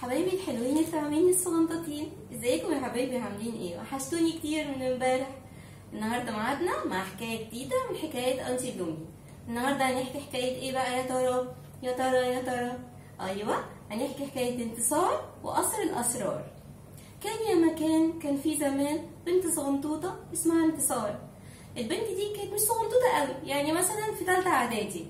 حبايبي الحلوين الفاهمين الصغنطاطين، ازيكم يا حبايبي؟ عاملين ايه؟ وحشتوني كتير من امبارح. النهارده ميعادنا مع حكايه جديده من حكايه انتي بلومي. النهارده هنحكي حكايه ايه بقى يا ترى؟ يا ترى يا ترى؟ ايوه، هنحكي حكايه انتصار وقصر الاسرار. كان يا مكان كان في زمان بنت صغنطوطه اسمها انتصار. البنت دي كانت مش صغنطوطه قوي، يعني مثلا في ثالثه اعدادي.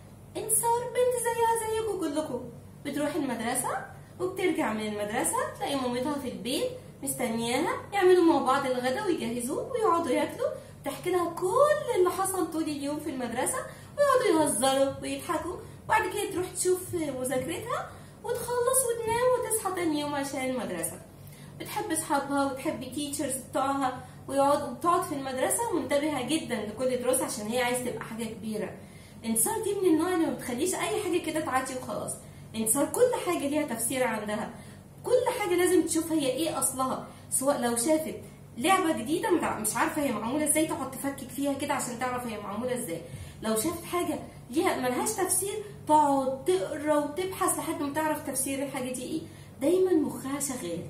انتصار بنت زيها زيكم كلكم، بتروح المدرسه وبترجع من المدرسه تلاقي مامتها في البيت مستنياها، يعملوا مع بعض الغدا ويجهزوه ويقعدوا ياكلوا، تحكي لها كل اللي حصل طول اليوم في المدرسه ويقعدوا يهزروا ويضحكوا. وبعد كده تروح تشوف مذاكرتها وتخلص وتنام وتصحى تاني يوم عشان المدرسه. بتحب اصحابها وتحب التيتشرز بتوعها وبتقعد في المدرسه منتبهه جدا لكل دروس عشان هي عايزه تبقى حاجه كبيره. انتصار دي من النوع اللي ما بتخليش اي حاجه كده تعدي وخلاص. انتصار كل حاجه ليها تفسير عندها، كل حاجه لازم تشوف هي ايه اصلها. سواء لو شافت لعبه جديده مش عارفه هي معموله ازاي تقعد تفكك فيها كده عشان تعرف هي معموله ازاي. لو شافت حاجه ليها ملهاش تفسير تقعد تقرا وتبحث لحد ما تعرف تفسير الحاجه دي ايه. دايما مخها شغال.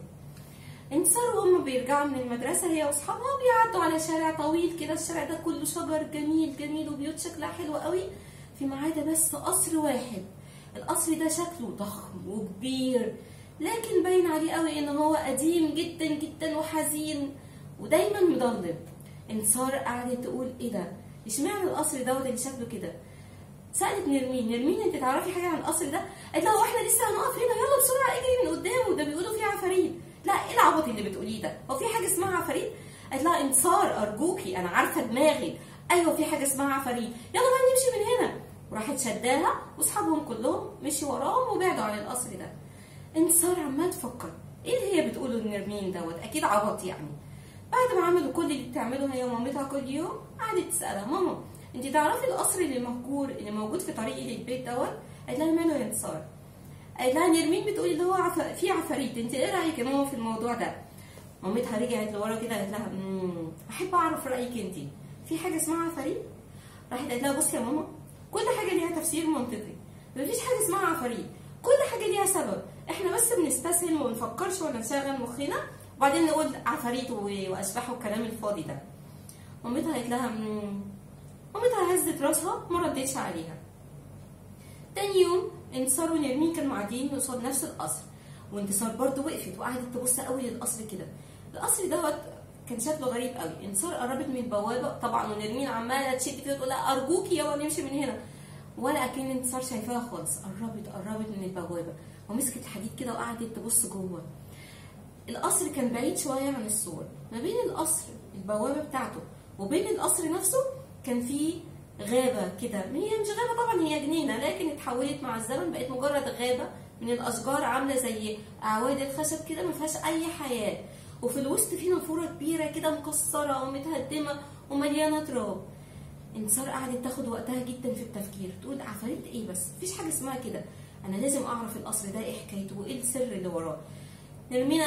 انتصار وهم بيرجعوا من المدرسه هي واصحابها بيعدوا على شارع طويل كده، الشارع ده كله شجر جميل جميل وبيوت شكلها حلو قوي، في عدا بس قصر واحد. القصر ده شكله ضخم وكبير، لكن باين عليه قوي ان هو قديم جدا جدا وحزين ودايما مضلم. انتصار قعدت تقول ايه ده؟ اشمعنى القصر دوت اللي شكله كده؟ سالت نرمين انت تعرفي حاجه عن القصر ده؟ قالت لها هو احنا لسه هنقف هنا؟ يلا بسرعه اجري من قدامه، ده بيقولوا فيه عفاريت. لا، ايه العبط اللي بتقوليه ده؟ هو في حاجه اسمها عفاريت؟ قالت لها انتصار ارجوكي انا عارفه دماغي، ايوه في حاجه اسمها عفاريت، يلا بقى نمشي من هنا. وراحت شداها واصحابهم كلهم مشوا وراهم وبعدوا عن القصر ده. انتصار عماله تفكر ايه اللي هي بتقوله لنرمين دوت، اكيد عبط يعني. بعد ما عملوا كل اللي بتعمله هي ومامتها كل يوم، قعدت تسالها ماما انت تعرفي القصر اللي مهجور اللي موجود في طريقي للبيت دوت؟ قالت لها ماله يا انتصار؟ قالت لها نرمين بتقولي اللي هو في عفاريت، انت ايه رايك يا ماما في الموضوع ده؟ مامتها رجعت لورا كده قالت لها احب اعرف رايك انت، في حاجه اسمها عفاريت؟ راحت قالت لها بصي يا ماما، كل حاجه ليها تفسير منطقي، مفيش حاجه اسمها عفاريت، كل حاجه ليها سبب، احنا بس بنستسهل وما بنفكرش ولا نشغل مخنا وبعدين نقول عفاريت واشباح والكلام الفاضي ده. مامتها قالت لها مامتها هزت راسها ما ردتش عليها. تاني يوم انتصار ونرمين كانوا قاعدين قصاد نفس القصر، وانتصار برضه وقفت وقعدت تبص قوي للقصر كده. القصر دوت كان شكله غريب قوي. انتصار قربت من البوابه طبعا، ونرمين عماله تشد فيها تقول لها ارجوكي يلا نمشي من هنا، ولا اكن انتصار شايفاها خالص. قربت من البوابه ومسكت الحديد كده وقعدت تبص جوه. القصر كان بعيد شويه عن السور، ما بين القصر البوابه بتاعته وبين القصر نفسه كان في غابه كده، هي مش غابه طبعا، هي جنينه، لكن اتحولت مع الزمن بقت مجرد غابه من الاشجار عامله زي اعواد الخشب كده ما فيهاش اي حياه. وفي الوسط في نافوره كبيره كده مكسره ومتهدمه ومليانه تراب. انتصار قعدت تاخد وقتها جدا في التفكير، تقول عفاريت ايه بس؟ مفيش حاجه اسمها كده، انا لازم اعرف القصر ده ايه حكايته وايه السر اللي وراه. نرمين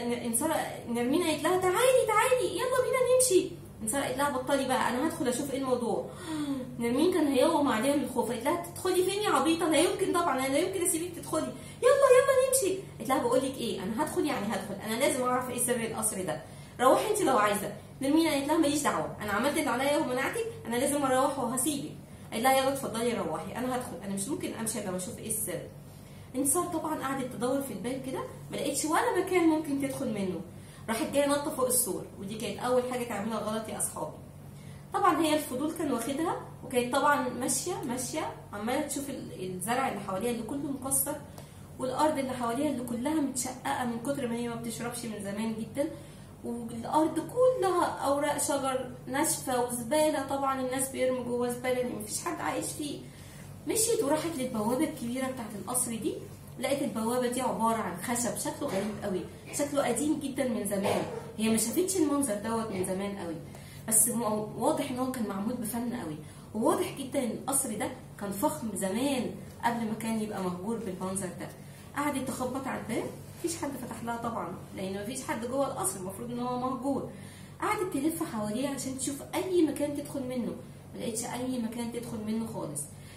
قالت لها تعالي يلا بينا نمشي. انتصار قالت لها بطلي بقى، انا هدخل اشوف ايه الموضوع. نرمين كان هيغمى عليها من الخوف، قالت لها تدخلي فين يا عبيطه؟ لا يمكن طبعا، انا لا يمكن اسيبك تدخلي، يلا نمشي. قالت لها بقول لك ايه، انا هدخل يعني هدخل، انا لازم اعرف ايه سر القصر ده، روحي انت لو عايزه. نرمين قالت لها ماليش دعوه، انا عملت اللي عليا ومنعتك، انا لازم اروح وهسيبك. قالت لها يلا اتفضلي روحي، انا هدخل، انا مش ممكن امشي الا لما اشوف ايه السر. انتصار طبعا قعدت تدور في الباب كده ما لقيتش ولا مكان ممكن تدخل منه. راحت جايه نطه فوق السور، ودي كانت اول حاجه تعملها غلط يا اصحابي. طبعا هي الفضول كان واخدها، وكانت طبعا ماشيه عماله تشوف الزرع اللي حواليها اللي كله مكسر، والارض اللي حواليها اللي كلها متشققه من كتر ما هي ما بتشربش من زمان جدا، والارض كلها اوراق شجر ناشفه وزباله، طبعا الناس بيرموا جوه زباله لان مفيش حد عايش فيه. مشيت وراحت للبوابه الكبيره بتاعت القصر دي، لقيت البوابه دي عباره عن خشب شكله غريب قوي، شكله قديم جدا من زمان، هي ما شافتش المنظر دوت من زمان قوي، بس واضح ان هو كان معمول بفن قوي، وواضح جدا ان القصر ده كان فخم زمان قبل ما كان يبقى مهجور بالمنظر ده. قعدت تخبط على الباب، مفيش حد فتح لها طبعا لان مفيش حد جوه القصر، المفروض ان هو مهجور. قعدت تلف حواليه عشان تشوف اي مكان تدخل منه، ما لقيتش اي مكان تدخل منه خالص.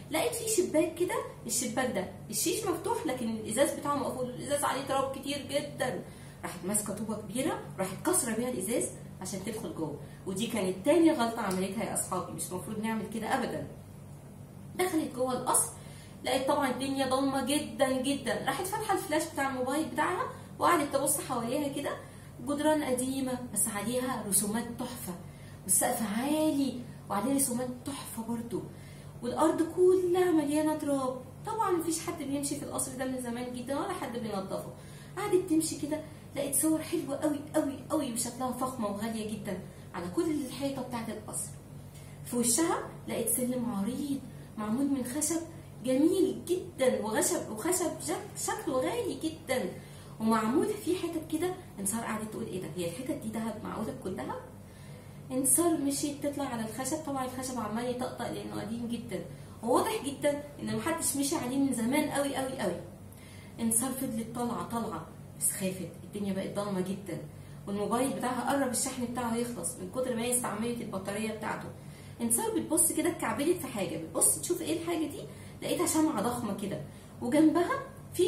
لقيت فيه شباك كده، الشباك ده الشيش مفتوح لكن الازاز بتاعه مقفول، الازاز عليه تراب كتير جدا. راحت ماسكه طوبه كبيره، راحت كسره بيها الازاز عشان تدخل جوه. ودي كانت تاني غلطه عملتها يا اصحابي، مش المفروض نعمل كده ابدا. دخلت جوه القصر، لقيت طبعا الدنيا ضلمه جدا جدا. راحت فاتحه الفلاش بتاع الموبايل بتاعها وقعدت تبص حواليها كده. جدران قديمه بس عليها رسومات تحفه، والسقف عالي وعليه رسومات تحفه برضو، والارض كلها مليانه تراب. طبعا مفيش حد بيمشي في القصر ده من زمان جدا ولا حد بينظفه. قعدت تمشي كده، لقيت صور حلوه قوي قوي قوي وشكلها فخمه وغاليه جدا على كل الحيطه بتاعت القصر. في وشها لقيت سلم عريض معمول من خشب جميل جدا، وخشب شكله غالي جدا، ومعمول فيه حتت كده. انتصار قعدت تقول ايه ده، هي الحتت دي دهب معقوله كلها؟ انتصار مشيت تطلع على الخشب، طبعا الخشب عمال يطقطق لانه قديم جدا، وواضح جدا ان محدش مشي عليه من زمان قوي قوي قوي. انتصار فضلت طالعه بس خافت، الدنيا بقت ضلمه جدا، والموبايل بتاعها قرب الشحن بتاعه يخلص من كتر ما هي استعملت البطاريه بتاعته. انتصار بتبص كده، اتكعبلت في حاجه، بتبص تشوف ايه الحاجه دي، لقيتها شمعه ضخمه كده، وجنبها في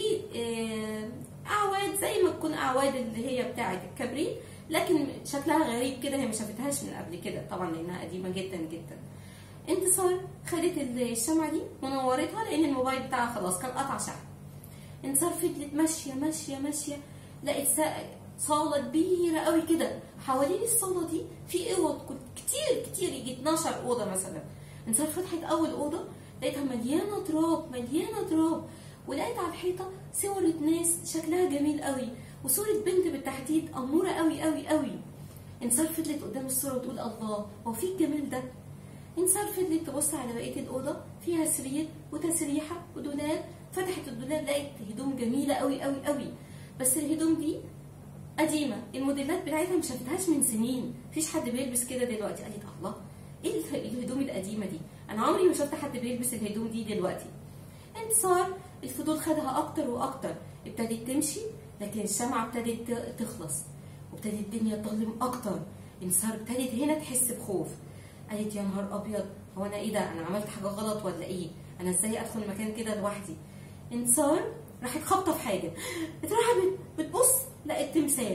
اعواد زي ما تكون اعواد اللي هي بتاعه الكبريت، لكن شكلها غريب كده، هي ما شافتهاش من قبل كده طبعا لانها قديمه جدا جدا. انتصار خدت الشمعه دي ونورتها لان الموبايل بتاعها خلاص كان قطع شحن. انتصار فضلت ماشيه ماشيه ماشيه، لقيت صاله كبيره قوي كده، حوالين الصاله دي في اوض كتير يجي 12 اوضه مثلا. انتصار فتحت اول اوضه، لقيتها مليانه تراب، ولقيت على الحيطه صور ناس شكلها جميل قوي، وصوره بنت بالتحديد اموره قوي قوي قوي. انتصار فضلت قدام الصوره وتقول الله، هو في الجمال ده؟ انتصار فضلت تبص على بقيه الاوضه، فيها سرير وتسريحه ودولاب. فتحت الدولاب لقيت هدوم جميله قوي قوي قوي، بس الهدوم دي قديمه، الموديلات بتاعتها ما شافتهاش من سنين، مفيش حد بيلبس كده دلوقتي. قالت الله، ايه الهدوم القديمه دي؟ انا عمري ما شفت حد بيلبس الهدوم دي دلوقتي. انتصار الفضول خدها اكتر واكتر، ابتدت تمشي، لكن الشمعه ابتدت تخلص وابتدت الدنيا تظلم اكتر. انتصار ابتدت هنا تحس بخوف، قالت يا نهار ابيض، هو انا ايه ده؟ انا عملت حاجه غلط ولا ايه؟ انا ازاي ادخل مكان كده لوحدي؟ انتصار راحت خابطه في حاجه، راحت بتبص لقيت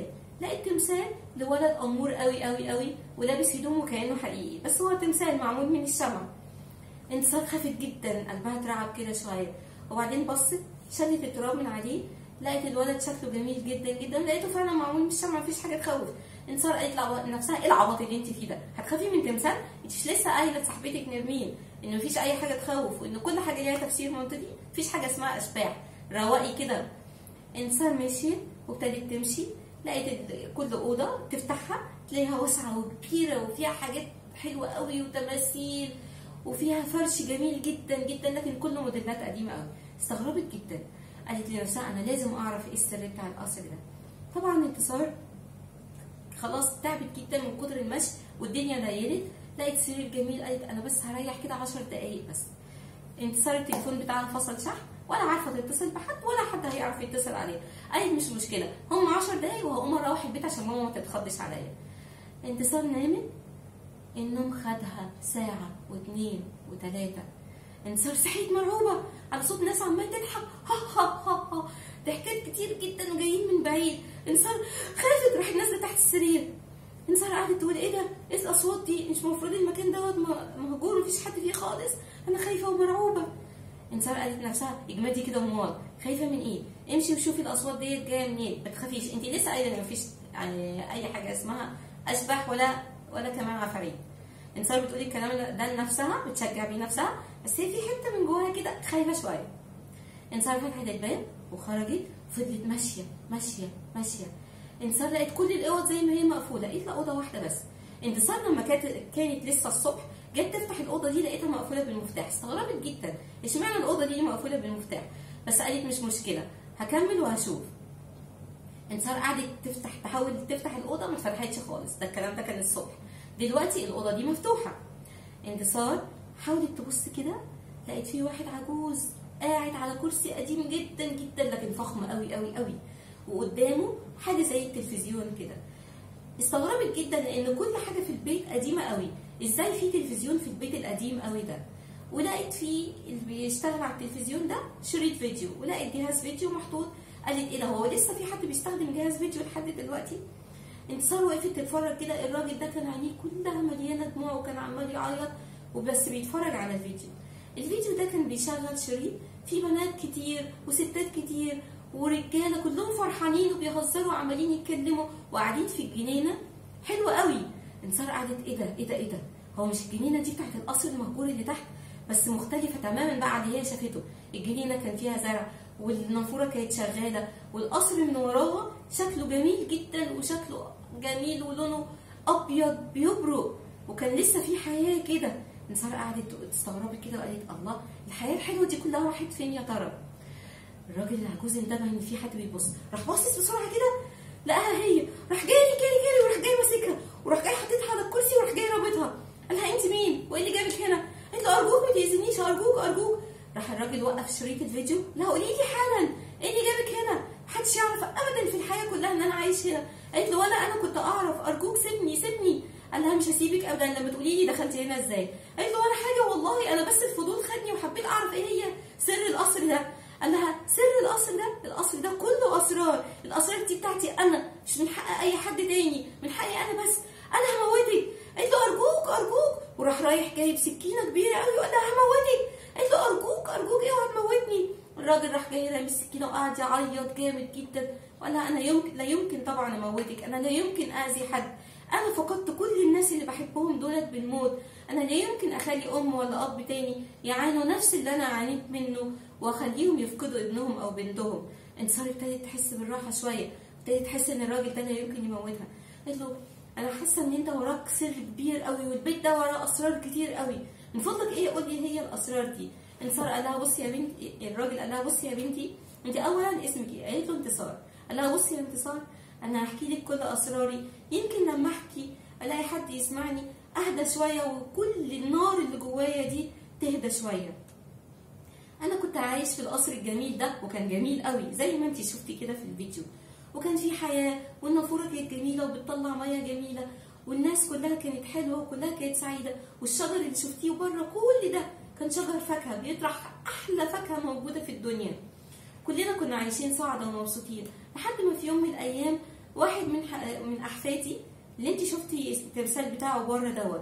تمثال لولد امور قوي قوي قوي، ولابس هدومه كانه حقيقي، بس هو تمثال معمول من الشمع. انتصار خافت جدا، قلبها اترعب كده شويه، وبعدين بصت شلت التراب من عليه، لقيت الولد شكله جميل جدا جدا، لقيته فعلا معمول من الشمع، مفيش حاجه تخوف. انتصار قالت لنفسها ايه العبط اللي انت فيه ده؟ هتخافي من تمثال؟ انت مش لسه قايله لصاحبتك نرمين ان مفيش اي حاجه تخوف، وان كل حاجه ليها تفسير منطقي، مفيش حاجه اسمها اشباح، رواقي كده. انتصار مشيت وابتدت تمشي، لقيت كل اوضه تفتحها تلاقيها واسعه وكبيره، وفيها حاجات حلوه قوي وتماثيل، وفيها فرش جميل جدا جدا، لكن كله موديلات قديمه قوي. استغربت جدا، قالت لنفسها انا لازم اعرف ايه السر بتاع القصر ده. طبعا انتصار خلاص تعبت جدا من كتر المشي والدنيا ليلت، لقيت سرير جميل، قالت انا بس هريح كده 10 دقايق بس. انتصار التليفون بتاعها فصل شحن، ولا عارفه تتصل بحد ولا حد هيعرف يتصل عليها. قالت مش مشكله، هم 10 دقايق وهقوم اروح البيت عشان ماما ما تتخضش عليا. انتصار نامت، النوم خدها ساعه واثنين وثلاثه. انتصار صحيت مرعوبه على صوت ناس عماله تضحك، ها ها ها ها، ضحكات كتير جدا وجايين من بعيد. انتصار خافت، راحت نازله تحت السرير. انتصار قعدت تقول ايه ده؟ ايه الاصوات دي؟ مش المفروض المكان دوت مهجور مفيش حد فيه خالص؟ انا خايفه ومرعوبه. انتصار قالت لنفسها اجمدي كده امال، خايفه من ايه؟ امشي وشوفي الاصوات ديت جايه منين، ما تخافيش، انت لسه قايله ان مفيش اي حاجه اسمها اشباح ولا كمان عفاريت. انتصار بتقولي الكلام ده لنفسها، بتشجع بيه نفسها، بس هي في حته من جواها كده خايفه شويه. انتصار فتحت الباب وخرجت، فضلت ماشيه ماشيه ماشيه. انتصار لقيت كل الاوض زي ما هي مقفوله، الا اوضه واحده بس. انتصار لما كانت لسه الصبح جت تفتح الاوضه دي لقيتها مقفوله بالمفتاح، استغربت جدا اشمعنى الاوضه دي مقفوله بالمفتاح، بس قالت مش مشكله هكمل وهشوف. انتصار قعدت تحاول تفتح الاوضه، ما اتفتحتش خالص، ده الكلام ده كان الصبح. دلوقتي الاوضه دي مفتوحه. انتصار حاولت تبص كده، لقيت فيه واحد عجوز قاعد على كرسي قديم جدا جدا لكن فخم قوي قوي قوي، وقدامه حاجه زي التلفزيون كده. استغربت جدا لان كل حاجه في البيت قديمه قوي، ازاي في تلفزيون في البيت القديم قوي ده؟ ولقيت فيه اللي بيشتغل على التلفزيون ده شريط فيديو، ولقيت جهاز فيديو محطوط. قالت ايه ده، هو لسه في حد بيستخدم جهاز فيديو لحد دلوقتي؟ انتصار وقفت تتفرج كده. الراجل ده كان عينيه كلها مليانه دموع وكان عمال يعيط وبس بيتفرج على الفيديو. الفيديو ده كان بيشغل شريط فيه بنات كتير وستات كتير ورجاله كلهم فرحانين وبيهزروا وعمالين يتكلموا وقاعدين في الجنينه. حلوه قوي. انتصار قعدت ايه ده ايه ده ايه ده، هو مش الجنينه دي بتاعت القصر المهجور اللي تحت؟ بس مختلفه تماما بقى عن اللي هي شافته. الجنينه كان فيها زرع والنافوره كانت شغاله والقصر من وراها شكله جميل جدا وشكله جميل ولونه ابيض بيبرق وكان لسه في حياه كده. انتصار قعدت استغربت كده وقالت الله، الحياه الحلوه دي كلها راحت فين يا ترى؟ الراجل العجوز انتبه ان في حد بيبص، راح باصص بسرعه كده لقاها هي، راح جاري وراح جاي ماسكها وراح جاي حاططها على الكرسي وراح جاي رابطها. قال لها انت مين وايه اللي جابك هنا؟ قالت له ارجوك ما تاذينيش، ارجوك. راح الراجل وقف شريط الفيديو. لا قولي لي حالا ايه اللي جابك هنا؟ محدش يعرف ابدا في الحياه كلها ان انا عايش هنا. قالت له ولا انا كنت اعرف، ارجوك سيبني. قال لها مش هسيبك ابدا لما تقولي لي دخلتي هنا ازاي. قالت له ولا حاجه والله، انا بس الفضول خدني وحبيت اعرف ايه هي سر القصر ده. قال لها سر القصر ده كله اسرار، الاسرار دي بتاعتي انا، مش من حق اي حد تاني، من حقي انا بس، انا هموتك. قالت له ارجوك وراح رايح جايب سكينه كبيره قوي وقال لها هموتك. قالت له ارجوك اوعى تموتني. الراجل راح جاي رامي السكينه وقعد يعيط جامد جدا وقال لها انا لا يمكن طبعا اموتك، انا لا يمكن اذي حد، انا فقدت كل الناس اللي بحبهم دولت بالموت، انا لا يمكن اخلي ام ولا اب تاني يعانوا نفس اللي انا عانيت منه واخليهم يفقدوا ابنهم او بنتهم. انتصار ابتدت تحس بالراحه شويه، ابتدت تحس ان الراجل ده لا يمكن يموتها. قالت له انا حاسه ان انت وراك سر كبير قوي والبيت ده وراه اسرار كتير قوي، من فضلك ايه قول لي هي الاسرار دي. انتصار قال لها بصي يا بنتي، الراجل قال لها بصي يا بنتي انت اولا اسمك ايه؟ قالت له انتصار. قال لها بصي يا انتصار انا هحكي لك كل اسراري، يمكن لما احكي الاقي حد يسمعني اهدى شويه وكل النار اللي جوايا دي تهدى شويه. انا كنت عايش في القصر الجميل ده وكان جميل قوي زي ما انت شفتي كده في الفيديو، وكان في حياه والنافوره كانت جميله وبتطلع ميه جميله والناس كلها كانت حلوه وكلها كانت سعيده، والشجر اللي شفتيه بره كل ده كان شجر فاكهه بيطرح احلى فاكهه موجوده في الدنيا. كلنا كنا عايشين سعداء ومبسوطين لحد ما في يوم من الايام واحد من احفادي اللي انت شفتي التمثال بتاعه بره دوت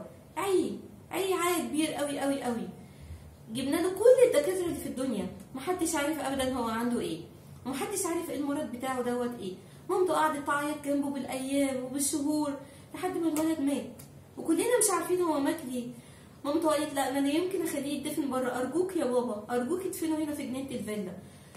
عيل كبير قوي. جبنا له كل الدكاتره اللي في الدنيا، محدش عارف ابدا هو عنده ايه ومحدش عارف ايه المرض بتاعه دوت ايه. مامته قعدت تعيط جنبه بالايام وبالشهور لحد ما الولد مات وكلنا مش عارفين هو مات ليه. مامته قالت لا انا يمكن اخليه يدفن بره، ارجوك يا بابا ارجوك ادفنه هنا في جنينه الفيلا.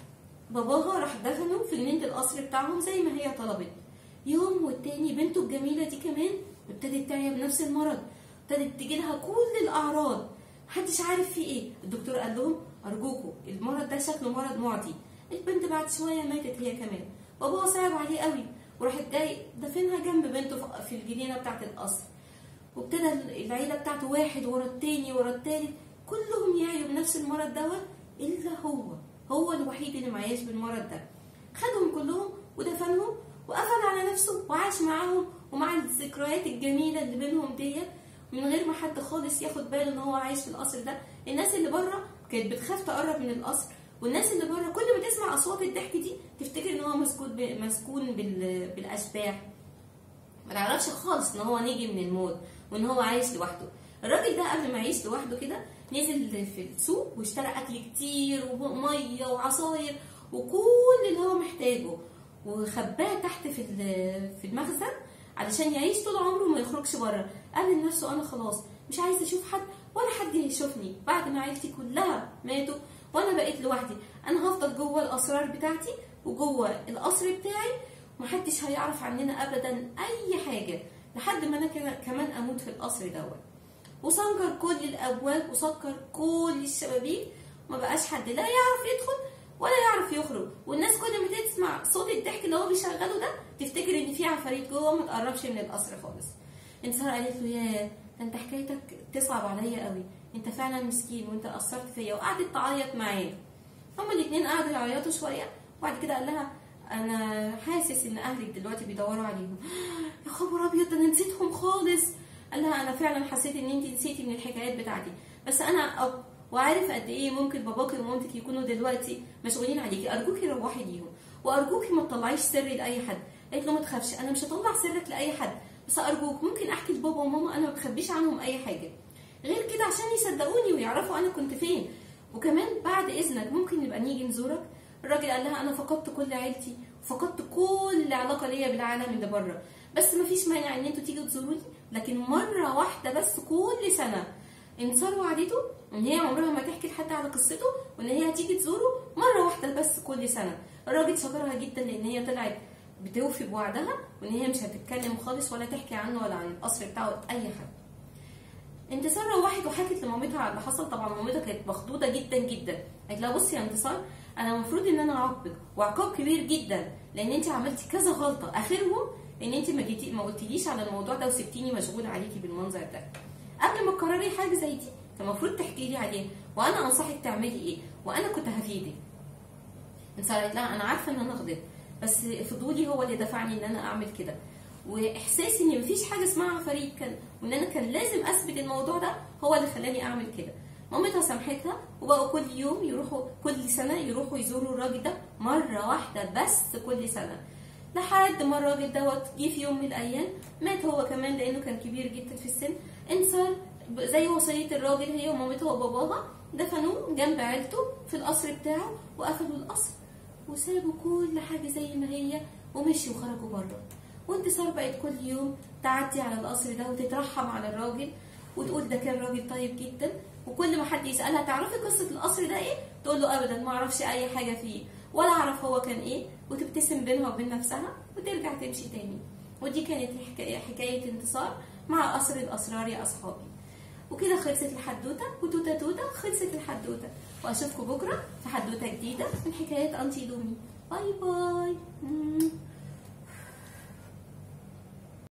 باباها راح دفنه في جنينه القصر بتاعهم زي ما هي طلبت. يوم والتاني بنته الجميله دي كمان ابتدت تعيا بنفس المرض، ابتدت تجيلها كل الاعراض، محدش عارف فيه ايه. الدكتور قال لهم ارجوكوا المرض ده شكله مرض معدي. البنت بعد شويه ماتت هي كمان. باباها صعب عليه قوي وراحت جاي دفنها جنب بنته في الجنينه بتاعه القصر. وابتدى العيله بتاعته واحد ورا التاني ورا التالت كلهم يعيوا بنفس المرض دوت الا هو الوحيد اللي معياش بالمرض ده. خدهم كلهم ودفنهم وقفل على نفسه وعاش معاهم ومع الذكريات الجميله اللي بينهم ديت من غير ما حد خالص ياخد باله ان هو عايش في القصر ده. الناس اللي بره كانت بتخاف تقرب من القصر، والناس اللي بره كل ما تسمع اصوات الضحك دي تفتكر ان هو مسكون بالاشباح، ما تعرفش خالص ان هو نجي من الموت وان هو عايش لوحده. الراجل ده قبل ما يعيش لوحده كده نزل في السوق واشترى اكل كتير وميه وعصاير وكل اللي هو محتاجه وخباه تحت في المخزن علشان يعيش طول عمره ما يخرجش بره. قال لنفسه انا خلاص مش عايز اشوف حد ولا حد هيشوفني بعد ما عيلتي كلها ماتوا وانا بقيت لوحدي، انا هفضل جوه الاسرار بتاعتي وجوه القصر بتاعي محدش هيعرف عننا ابدا اي حاجه لحد ما انا كمان اموت في القصر دوت. وسنكر كل الابواب وسكر كل الشبابيك، ما بقاش حد لا يعرف يدخل ولا يعرف يخرج، والناس كل ما تسمع صوت الضحك اللي هو بيشغله ده تفتكر ان في عفاريت جوه ما تقربش من القصر خالص. انتصار قالت له يا ده انت حكايتك تصعب عليا قوي، انت فعلا مسكين وانت قصرت فيا، وقعدت تعيط معاه. هما الاثنين قعدوا يعيطوا شويه وبعد كده قال لها انا حاسس ان اهلك دلوقتي بيدوروا عليهم. يا خبر ابيض ده انا نسيتهم خالص. قال لها انا فعلا حسيت ان انت نسيتي من الحكايات بتاعتي، بس انا اب وعارف قد ايه ممكن باباكي ومامتك يكونوا دلوقتي مشغولين عليكي، ارجوكي روحي ليهم، وارجوكي ما تطلعيش سري لاي حد. قالت له ما تخافش، انا مش هطلع سرك لاي حد، بس ارجوك ممكن احكي لبابا وماما، انا ما بخبيش عنهم اي حاجه غير كده عشان يصدقوني ويعرفوا انا كنت فين. وكمان بعد اذنك ممكن نبقى نيجي نزورك. الراجل قال لها انا فقدت كل عيلتي وفقدت كل علاقه ليا بالعالم اللي بره، بس مفيش مانع ان انتوا تيجوا تزوروني، لكن مره واحده بس كل سنه. انتصار وعدته ان هي عمرها ما تحكي لحد على قصته، وان هي هتيجي تزوره مره واحده بس كل سنه. الراجل شكرها جدا لان هي طلعت بتوفي بوعدها، وان هي مش هتتكلم خالص ولا تحكي عنه ولا عن القصر بتاعه لاي حد. انتصار روحت وحكت لمامتها على اللي حصل. طبعا مامتها كانت مخضوضه جدا جدا، قالت لها بصي يا انتصار، انا المفروض ان انا اعاقبك وعقاب كبير جدا، لان انت عملتي كذا غلطه، اخرهم ان انت ما قلتليش على الموضوع ده وسبتيني مشغوله عليكي بالمنظر ده. قبل ما تقرري حاجه زي دي كان المفروض تحكي لي عليه، وانا انصحك تعملي ايه، وانا كنت هفيدك. انتصار قالت لها انا عارفه ان انا غلطت، بس فضولي هو اللي دفعني ان انا اعمل كده، واحساسي ان مفيش حاجه اسمها عفاريت وان انا كان لازم اثبت الموضوع ده هو اللي خلاني اعمل كده. مامتها سامحتها، وبقوا كل يوم يروحوا، كل سنه يروحوا يزوروا الراجل ده مره واحده بس كل سنه، لحد ما الراجل دوت جه في يوم من الايام مات هو كمان لانه كان كبير جدا في السن. انتصار زي وصيه الراجل هي ومامتها وباباها دفنوه جنب عيلته في القصر بتاعه، وقفلوا القصر وسابوا كل حاجه زي ما هي ومشي وخرجوا بره. وانتصار بقت كل يوم تعدي على القصر ده وتترحم على الراجل وتقول ده كان راجل طيب جدا، وكل ما حد يسالها تعرفي قصه القصر ده ايه، تقول له ابدا ما اعرفش اي حاجه فيه ولا اعرف هو كان ايه، وتبتسم بينها وبين نفسها وترجع تمشي تاني. ودي كانت حكايه انتصار مع قصر الاسرار يا اصحابي. وكده خلصت الحدوته، وتوته توته خلصت الحدوته، واشوفكم بكره في حدوته جديده من حكايات انتي دومي. باي باي.